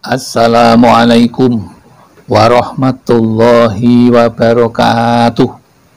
Assalamualaikum warahmatullahi wabarakatuh.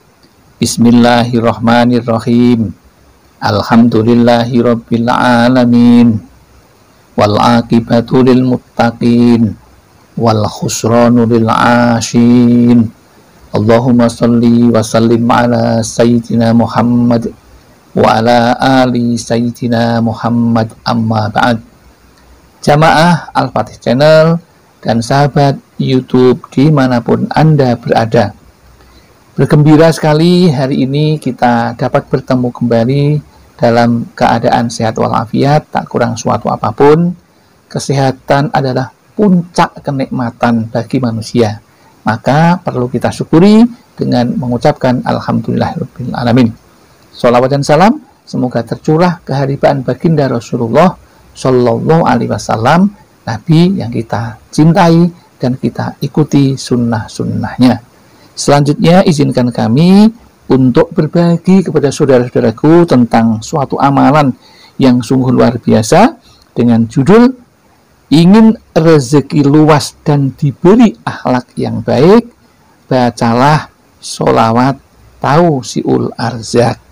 Bismillahirrahmanirrahim. Alhamdulillahi rabbil alamin. Wal aqibatu lil muttaqin wal khusranu lil ashin. Allahumma salli wa sallim ala sayyidina Muhammad wa ala ali sayyidina Muhammad, amma ba'd. Jamaah Al-Fatih Channel dan sahabat YouTube dimanapun Anda berada, bergembira sekali hari ini kita dapat bertemu kembali dalam keadaan sehat walafiat, tak kurang suatu apapun. Kesehatan adalah puncak kenikmatan bagi manusia, maka perlu kita syukuri dengan mengucapkan Alhamdulillahirabbil alamin. Sholawat dan salam semoga tercurah keharibaan baginda Rasulullah Sallallahu Alaihi Wasallam, Nabi yang kita cintai dan kita ikuti sunnah-sunnahnya. Selanjutnya izinkan kami untuk berbagi kepada saudara-saudaraku tentang suatu amalan yang sungguh luar biasa dengan judul ingin rezeki luas dan diberi akhlak yang baik, bacalah sholawat Tausiul Arzak.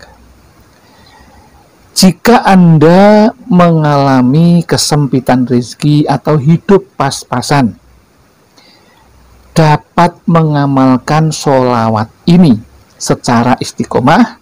Jika Anda mengalami kesempitan rezeki atau hidup pas-pasan, dapat mengamalkan sholawat ini secara istiqomah,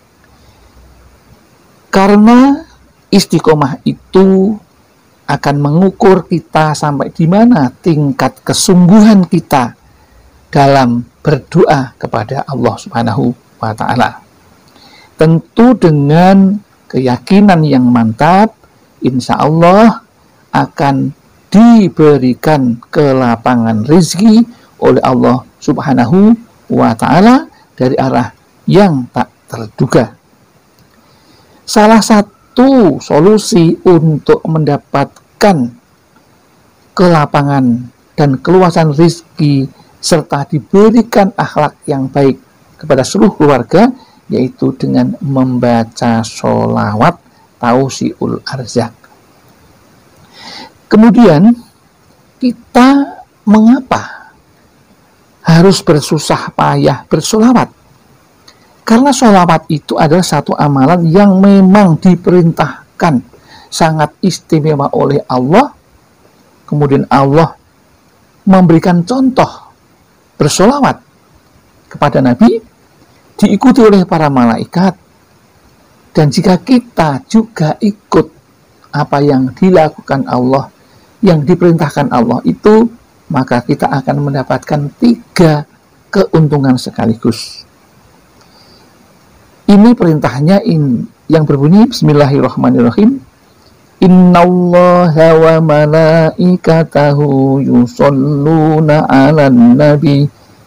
karena istiqomah itu akan mengukur kita sampai di mana tingkat kesungguhan kita dalam berdoa kepada Allah Subhanahu wa Ta'ala. Tentu dengan keyakinan yang mantap, insya Allah akan diberikan kelapangan rezeki oleh Allah Subhanahu wa Ta'ala dari arah yang tak terduga. Salah satu solusi untuk mendapatkan kelapangan dan keluasan rezeki serta diberikan akhlak yang baik kepada seluruh keluarga yaitu dengan membaca sholawat Tausiul Arzak. Kemudian kita mengapa harus bersusah payah bersholawat? Karena sholawat itu adalah satu amalan yang memang diperintahkan sangat istimewa oleh Allah. Kemudian Allah memberikan contoh bersholawat kepada Nabi, diikuti oleh para malaikat, dan jika kita juga ikut apa yang dilakukan Allah, yang diperintahkan Allah itu, maka kita akan mendapatkan 3 keuntungan sekaligus. Ini perintahnya yang berbunyi Bismillahirrahmanirrahim. Innallaha wa malaikatahu yusholluna 'alan nabi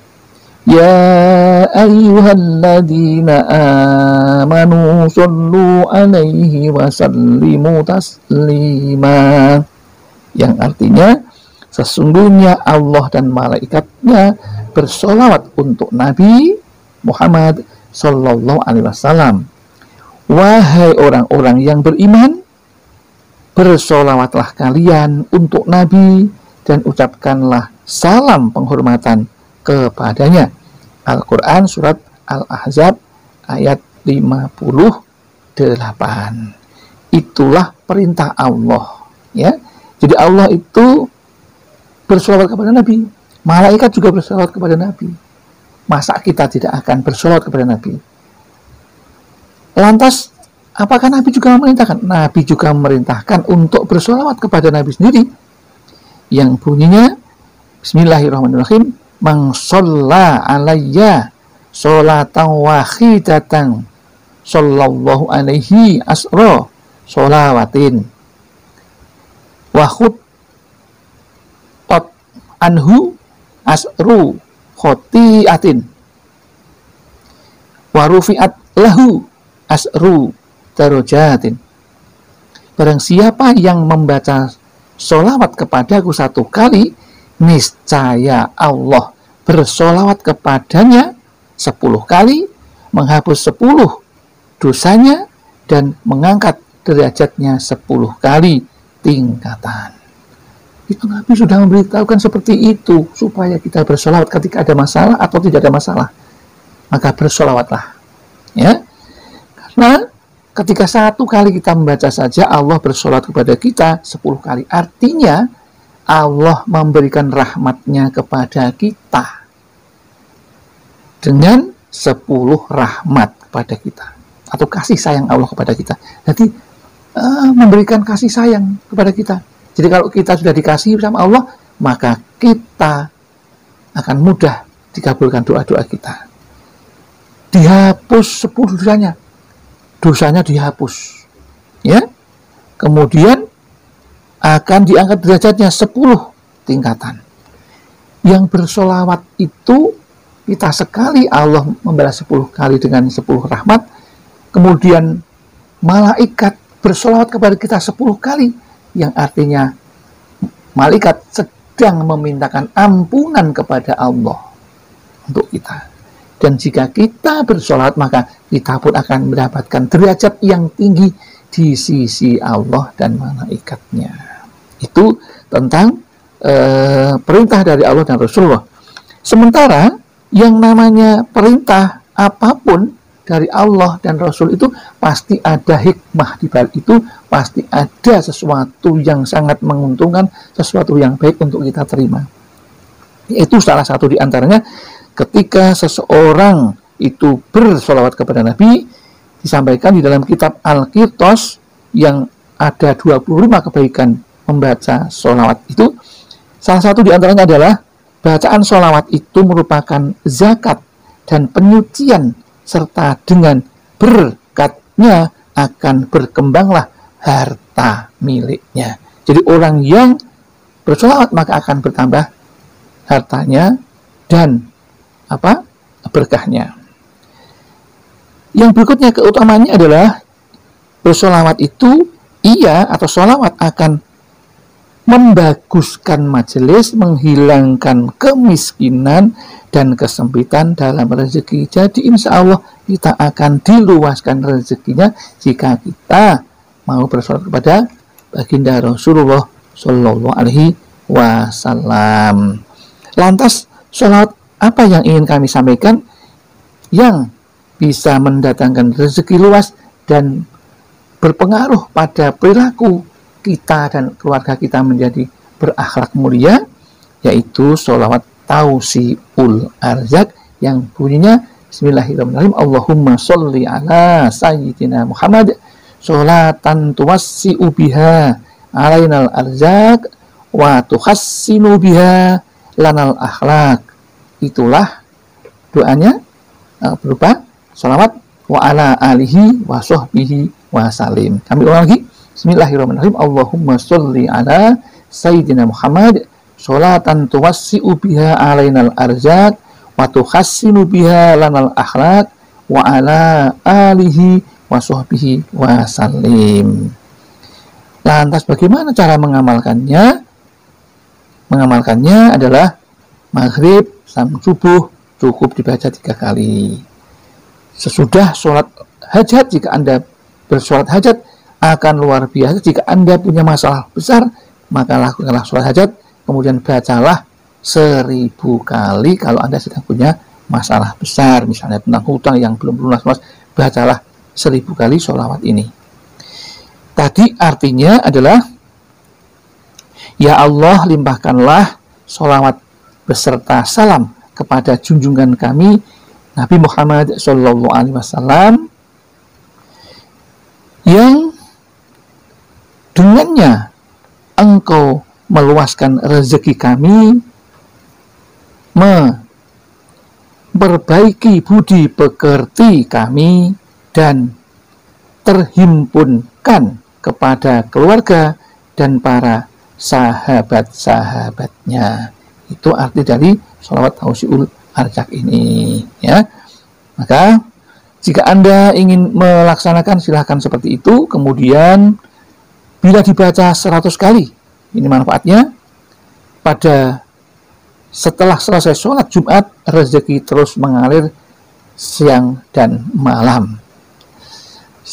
ya ayyuhalladzina amanu shollu alaihi wa sallimu taslima, yang artinya sesungguhnya Allah dan malaikatnya bersolawat untuk Nabi Muhammad Sallallahu Alaihi Wasallam. Wahai orang-orang yang beriman, bersolawatlah kalian untuk Nabi dan ucapkanlah salam penghormatan kepadanya. Al-Quran surat Al-Ahzab ayat 58. Itulah perintah Allah, ya. Jadi Allah itu bersolawat kepada Nabi, malaikat juga bersolawat kepada Nabi. Masa kita tidak akan bersolawat kepada Nabi? Lantas apakah Nabi juga memerintahkan? Nabi juga memerintahkan untuk bersolawat kepada Nabi sendiri, yang bunyinya Bismillahirrahmanirrahim. Man sholla alayya sholatan wahidatan sallallahu alaihi asra sholawatin wa khuttat anhu asru khotiatin wa rufi'at lahu asru darajatin. Barang siapa yang membaca sholawat kepadaku 1 kali, niscaya Allah bersolawat kepadanya 10 kali, menghapus 10 dosanya, dan mengangkat derajatnya 10 kali tingkatan. Itu Nabi sudah memberitahukan seperti itu, supaya kita bersolawat ketika ada masalah atau tidak ada masalah. Maka bersolawatlah. Ya, karena ketika 1 kali kita membaca saja, Allah bersolawat kepada kita 10 kali. Artinya, Allah memberikan rahmatnya kepada kita dengan 10 rahmat kepada kita. Atau kasih sayang Allah kepada kita. Jadi, memberikan kasih sayang kepada kita. Jadi kalau kita sudah dikasihi sama Allah, maka kita akan mudah dikabulkan doa-doa kita. Dihapus 10 dosanya. Dosanya dihapus. Ya. Kemudian akan diangkat derajatnya 10 tingkatan. Yang bersolawat itu kita sekali, Allah membalas 10 kali dengan 10 rahmat. Kemudian malaikat bersolawat kepada kita 10 kali. Yang artinya malaikat sedang memintakan ampunan kepada Allah untuk kita. Dan jika kita bersolawat, maka kita pun akan mendapatkan derajat yang tinggi di sisi Allah dan malaikatnya. Itu tentang perintah dari Allah dan Rasulullah. Sementara yang namanya perintah apapun dari Allah dan Rasul itu pasti ada hikmah di balik itu, pasti ada sesuatu yang sangat menguntungkan, sesuatu yang baik untuk kita terima. Itu salah satu di antaranya ketika seseorang itu bersolawat kepada Nabi, disampaikan di dalam kitab Al-Qirtos yang ada 25 kebaikan membaca solawat itu. Salah satu di antaranya adalah bacaan solawat itu merupakan zakat dan penyucian, serta dengan berkatnya akan berkembanglah harta miliknya. Jadi orang yang bersolawat maka akan bertambah hartanya dan berkahnya. Yang berikutnya keutamaannya adalah bersolawat itu atau solawat akan membaguskan majelis, menghilangkan kemiskinan dan kesempitan dalam rezeki. Jadi insya Allah kita akan diluaskan rezekinya jika kita mau bersolawat kepada baginda Rasulullah Shallallahu Alaihi Wasallam. Lantas solawat apa yang ingin kami sampaikan yang bisa mendatangkan rezeki luas dan berpengaruh pada perilaku kita dan keluarga kita menjadi berakhlak mulia, yaitu sholawat tausiul arzak yang bunyinya Bismillahirrahmanirrahim. Allahumma sholli ala sayyidina Muhammad sholatan tuwassi'u biha alainal arzak wa tuhassinu biha lanal akhlak. Itulah doanya berupa sholawat wa ala alihi wa sahbihi wa salim. Kami ulang lagi. Bismillahirrahmanirrahim. Allahumma sholli ala sayyidina Muhammad sholatan tuwassi'u biha alainal arzak wa tuhassinu biha lanal akhlak wa ala alihi wa sahbihi wa salim. Lantas bagaimana cara mengamalkannya? Mengamalkannya adalah maghrib sampai subuh cukup dibaca 3 kali. Sesudah sholat hajat, jika Anda bersolat hajat akan luar biasa. Jika Anda punya masalah besar, maka lakukanlah sholat hajat, kemudian bacalah 1000 kali. Kalau Anda sedang punya masalah besar, misalnya tentang hutang yang belum lunas, bacalah 1000 kali sholawat ini. Tadi artinya adalah, ya Allah, limpahkanlah sholawat beserta salam kepada junjungan kami Nabi Muhammad Shallallahu Alaihi Wasallam, yang dengannya Engkau meluaskan rezeki kami, memperbaiki budi pekerti kami, dan terhimpunkan kepada keluarga dan para sahabat-sahabatnya. Itu arti dari sholawat tausiul arzak ini, ya. Maka jika Anda ingin melaksanakan, silahkan seperti itu. Kemudian bila dibaca 100 kali, ini manfaatnya pada setelah selesai sholat Jumat, rezeki terus mengalir siang dan malam.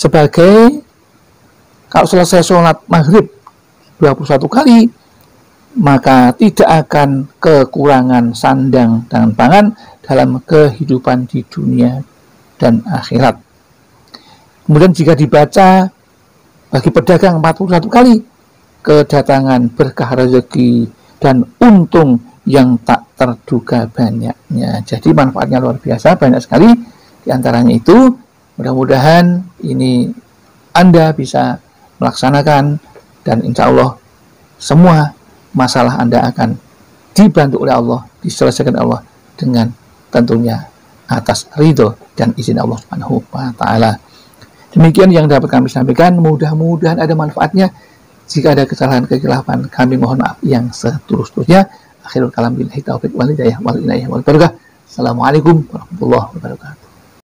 Sebagai kalau selesai sholat maghrib 21 kali, maka tidak akan kekurangan sandang dan pangan dalam kehidupan di dunia dan akhirat. Kemudian jika dibaca bagi pedagang 41 kali, kedatangan berkah rezeki dan untung yang tak terduga banyaknya. Jadi manfaatnya luar biasa, banyak sekali. Di antaranya itu, mudah-mudahan ini Anda bisa melaksanakan, dan insya Allah semua masalah Anda akan dibantu oleh Allah, diselesaikan Allah dengan tentunya atas ridho dan izin Allah Subhanahu wa Ta'ala. Demikian yang dapat kami sampaikan, mudah-mudahan ada manfaatnya. Jika ada kesalahan-kekhilapan, kami mohon maaf yang setulus-tulusnya. Akhirul kalam billahi taufiq wal hidayah wal inayah wal barakah. Assalamualaikum warahmatullahi wabarakatuh.